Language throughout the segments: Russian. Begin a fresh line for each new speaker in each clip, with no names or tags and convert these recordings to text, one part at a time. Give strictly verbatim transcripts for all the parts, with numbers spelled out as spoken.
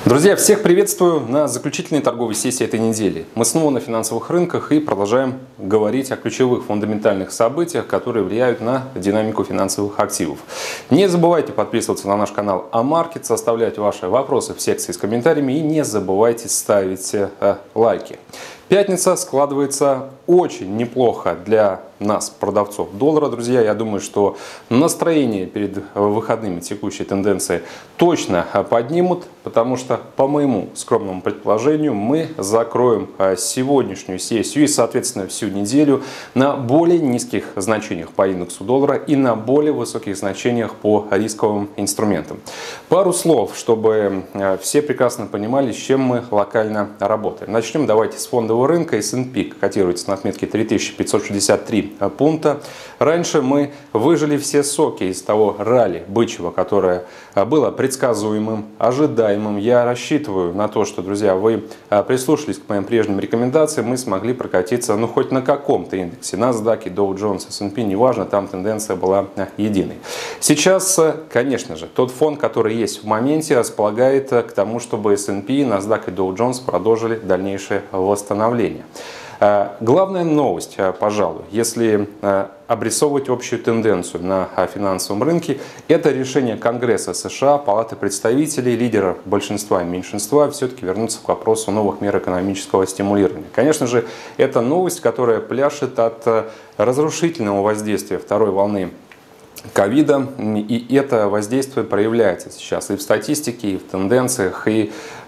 Друзья, всех приветствую на заключительной торговой сессии этой недели. Мы снова на финансовых рынках и продолжаем говорить о ключевых фундаментальных событиях, которые влияют на динамику финансовых активов. Не забывайте подписываться на наш канал Амаркетс, оставлять ваши вопросы в секции с комментариями и не забывайте ставить э, лайки. Пятница складывается очень неплохо для нас, продавцов доллара, друзья. Я думаю, что настроение перед выходными текущей тенденции точно поднимут, потому что, по моему скромному предположению, мы закроем сегодняшнюю сессию и, соответственно, всю неделю на более низких значениях по индексу доллара и на более высоких значениях по рисковым инструментам. Пару слов, чтобы все прекрасно понимали, с чем мы локально работаем. Начнем давайте с фондового рынка. эс энд пи котируется на отметке три тысячи пятьсот шестьдесят три пункта. Раньше мы выжили все соки из того ралли бычьего, которое было предсказуемым, ожидаемым. Я рассчитываю на то, что, друзья, вы прислушались к моим прежним рекомендациям, мы смогли прокатиться, ну, хоть на каком-то индексе. NASDAQ, Dow Jones, эс энд пи, неважно, там тенденция была единой. Сейчас, конечно же, тот фон, который есть в моменте, располагает к тому, чтобы эс энд пи, NASDAQ и Dow Jones продолжили дальнейшее восстановление. Главная новость, пожалуй, если обрисовывать общую тенденцию на финансовом рынке, это решение Конгресса США, Палаты представителей, лидеров большинства и меньшинства все-таки вернуться к вопросу новых мер экономического стимулирования. Конечно же, это новость, которая пляшет от разрушительного воздействия второй волны ковида, и это воздействие проявляется сейчас и в статистике, и в тенденциях, и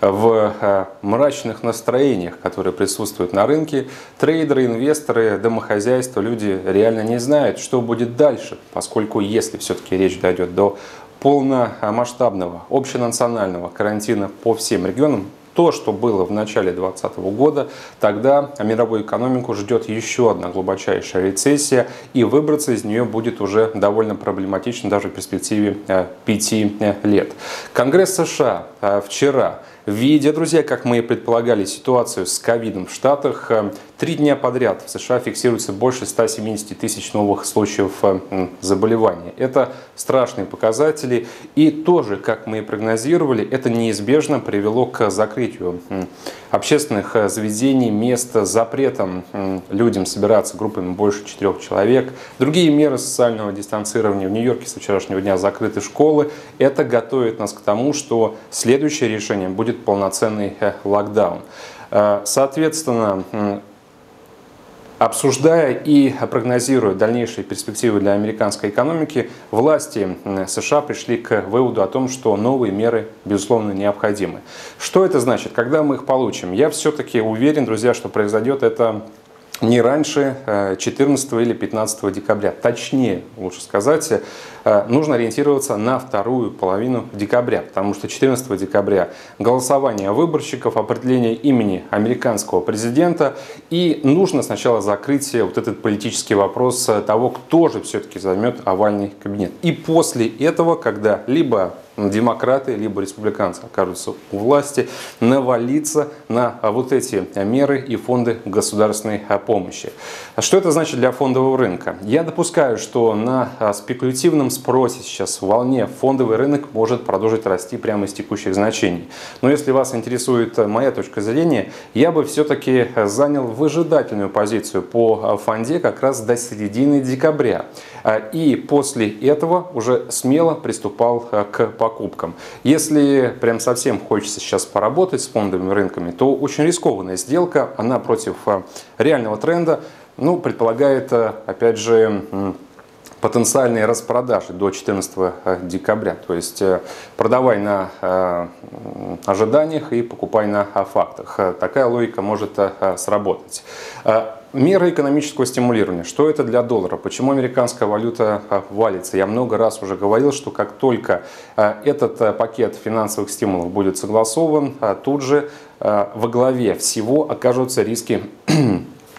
в мрачных настроениях, которые присутствуют на рынке. Трейдеры, инвесторы, домохозяйства, люди реально не знают, что будет дальше, поскольку если все-таки речь дойдет до полномасштабного общенационального карантина по всем регионам, то, что было в начале две тысячи двадцатого года, тогда мировую экономику ждет еще одна глубочайшая рецессия, и выбраться из нее будет уже довольно проблематично даже в перспективе пяти лет. Конгресс США вчера, видя, друзья, как мы и предполагали, ситуацию с ковидом в Штатах, три дня подряд в США фиксируется больше ста семидесяти тысяч новых случаев заболевания. Это страшные показатели. И тоже, как мы и прогнозировали, это неизбежно привело к закрытию общественных заведений, мест, запретом людям собираться группами больше четырех человек. Другие меры социального дистанцирования. В Нью-Йорке со вчерашнего дня закрыты школы. Это готовит нас к тому, что следующее решение будет полноценный локдаун. Соответственно, обсуждая и прогнозируя дальнейшие перспективы для американской экономики, власти США пришли к выводу о том, что новые меры, безусловно, необходимы. Что это значит? Когда мы их получим? Я все-таки уверен, друзья, что произойдет это не раньше четырнадцатого или пятнадцатого декабря. Точнее, лучше сказать, нужно ориентироваться на вторую половину декабря, потому что четырнадцатого декабря голосование выборщиков, определение имени американского президента, и нужно сначала закрыть вот этот политический вопрос того, кто же все-таки займет овальный кабинет. И после этого, когда либо демократы, либо республиканцы окажутся у власти, навалиться на вот эти меры и фонды государственной помощи. Что это значит для фондового рынка? Я допускаю, что на спекулятивном спросе сейчас в волне фондовый рынок может продолжить расти прямо из текущих значений. Но если вас интересует моя точка зрения, я бы все-таки занял выжидательную позицию по фонде как раз до середины декабря. И после этого уже смело приступал к покупкам. Если прям совсем хочется сейчас поработать с фондовыми рынками, то очень рискованная сделка, она против реального тренда, ну, предполагает, опять же, потенциальные распродажи до четырнадцатого декабря. То есть продавай на ожиданиях и покупай на фактах. Такая логика может сработать. Меры экономического стимулирования. Что это для доллара? Почему американская валюта валится? Я много раз уже говорил, что как только этот пакет финансовых стимулов будет согласован, тут же во главе всего окажутся риски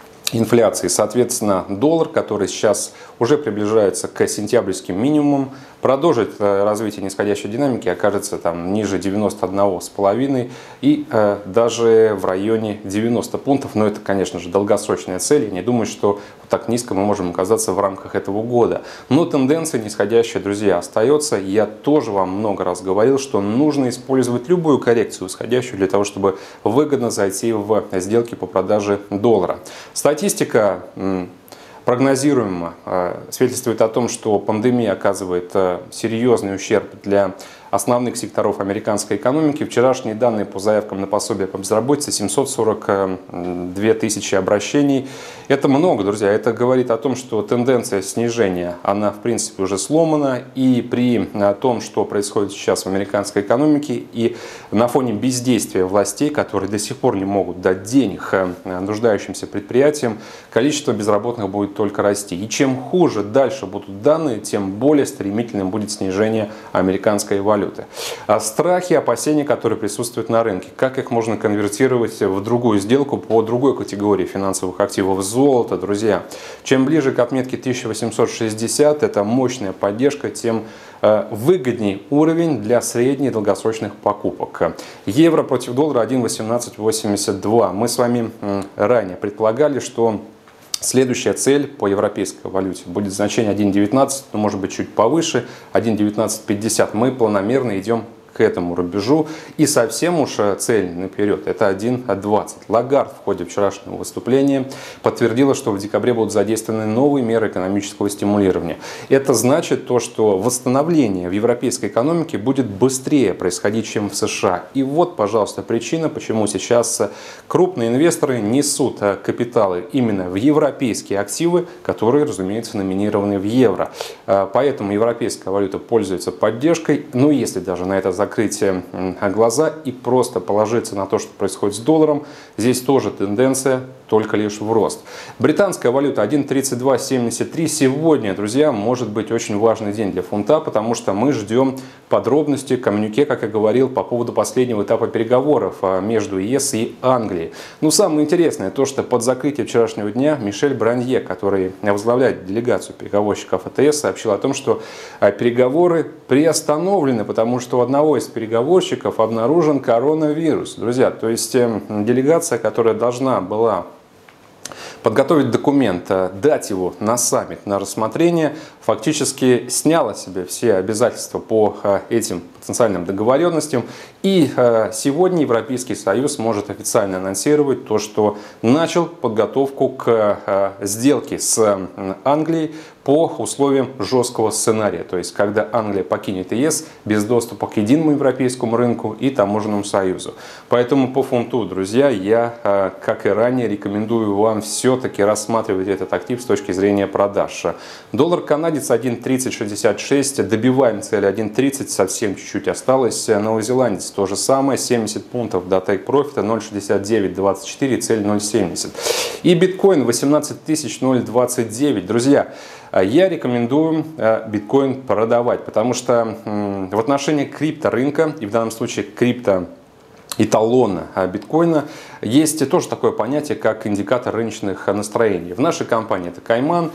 инфляции. Соответственно, доллар, который сейчас уже приближается к сентябрьским минимумам, продолжит развитие нисходящей динамики, окажется там ниже девяноста одного с половиной и э, даже в районе девяноста пунктов. Но это, конечно же, долгосрочная цель. Я не думаю, что вот так низко мы можем оказаться в рамках этого года. Но тенденция нисходящая, друзья, остается. Я тоже вам много раз говорил, что нужно использовать любую коррекцию исходящую для того, чтобы выгодно зайти в сделки по продаже доллара. Статистика прогнозируемо свидетельствует о том, что пандемия оказывает серьезный ущерб для основных секторов американской экономики. Вчерашние данные по заявкам на пособие по безработице — семьсот сорок две тысячи обращений. Это много, друзья. Это говорит о том, что тенденция снижения, она в принципе уже сломана. И при том, что происходит сейчас в американской экономике, и на фоне бездействия властей, которые до сих пор не могут дать денег нуждающимся предприятиям, количество безработных будет только расти. И чем хуже дальше будут данные, тем более стремительным будет снижение американской валюты. А страхи, опасения, которые присутствуют на рынке, как их можно конвертировать в другую сделку по другой категории финансовых активов? Золото, друзья. Чем ближе к отметке тысяча восемьсот шестьдесят, это мощная поддержка, тем выгодней уровень для средних и долгосрочных покупок. Евро против доллара один восемнадцать восемьдесят два. Мы с вами ранее предполагали, что следующая цель по европейской валюте будет значение один девятнадцать, но может быть чуть повыше, один девятнадцать пятьдесят. Мы планомерно идем к этому рубежу. И совсем уж цель наперед — это один двадцать. Лагард в ходе вчерашнего выступления подтвердила, что в декабре будут задействованы новые меры экономического стимулирования. Это значит то, что восстановление в европейской экономике будет быстрее происходить, чем в США. И вот, пожалуйста, причина, почему сейчас крупные инвесторы несут капиталы именно в европейские активы, которые, разумеется, номинированы в евро. Поэтому европейская валюта пользуется поддержкой. Ну, если даже на это закрыть глаза и просто положиться на то, что происходит с долларом, здесь тоже тенденция только лишь в рост. Британская валюта один тридцать два семьдесят три. Сегодня, друзья, может быть очень важный день для фунта, потому что мы ждем подробности коммюнике, как я говорил, по поводу последнего этапа переговоров между ЕС и Англией. Но самое интересное то, что под закрытие вчерашнего дня Мишель Бранье, который возглавляет делегацию переговорщиков ЭТС, сообщил о том, что переговоры приостановлены, потому что у одного из переговорщиков обнаружен коронавирус. Друзья, то есть делегация, которая должна была подготовить документ, дать его на саммит на рассмотрение, фактически сняла себе все обязательства по этим потенциальным договоренностям. И сегодня Европейский Союз может официально анонсировать то, что начал подготовку к сделке с Англией по условиям жесткого сценария. То есть, когда Англия покинет ЕС без доступа к единому европейскому рынку и таможенному союзу. Поэтому по фунту, друзья, я, как и ранее, рекомендую вам все-таки рассматривать этот актив с точки зрения продаж. Доллар канадец один тридцать шестьдесят шесть. Добиваем цель один тридцать. Совсем чуть-чуть осталось. Новозеландец то же самое. семьдесят пунктов до тейк-профита. ноль шестьдесят девять двадцать четыре. Цель ноль семьдесят. И биткоин восемнадцать тысяч двадцать девять. Друзья, я рекомендую биткоин продавать, потому что в отношении крипторынка, и в данном случае крипто эталона биткоина, есть тоже такое понятие, как индикатор рыночных настроений. В нашей компании это Кайман,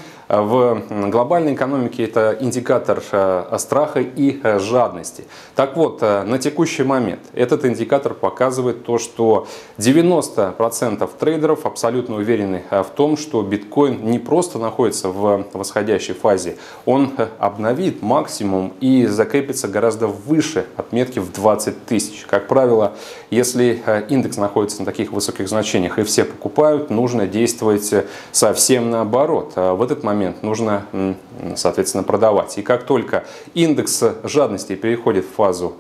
в глобальной экономике это индикатор страха и жадности. Так вот, на текущий момент этот индикатор показывает то, что девяносто процентов трейдеров абсолютно уверены в том, что биткоин не просто находится в восходящей фазе, он обновит максимум и закрепится гораздо выше отметки в двадцать тысяч. Как правило, если индекс находится на таких высоких значениях и все покупают, нужно действовать совсем наоборот. В этот момент нужно, соответственно, продавать. И как только индекс жадности переходит в фазу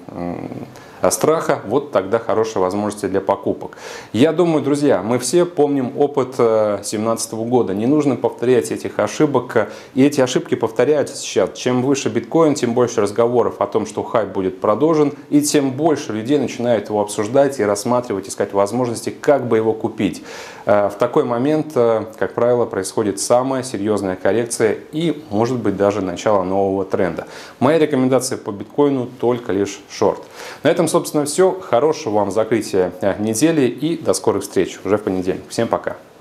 страха, вот тогда хорошие возможности для покупок. Я думаю, друзья, мы все помним опыт две тысячи семнадцатого года. Не нужно повторять этих ошибок. И эти ошибки повторяются сейчас. Чем выше биткоин, тем больше разговоров о том, что хайп будет продолжен. И тем больше людей начинают его обсуждать и рассматривать, искать возможности, как бы его купить. В такой момент, как правило, происходит самая серьезная коррекция и, может быть, даже начало нового тренда. Моя рекомендация по биткоину только лишь шорт. На этом, собственно, все. Хорошего вам закрытия недели и до скорых встреч уже в понедельник. Всем пока.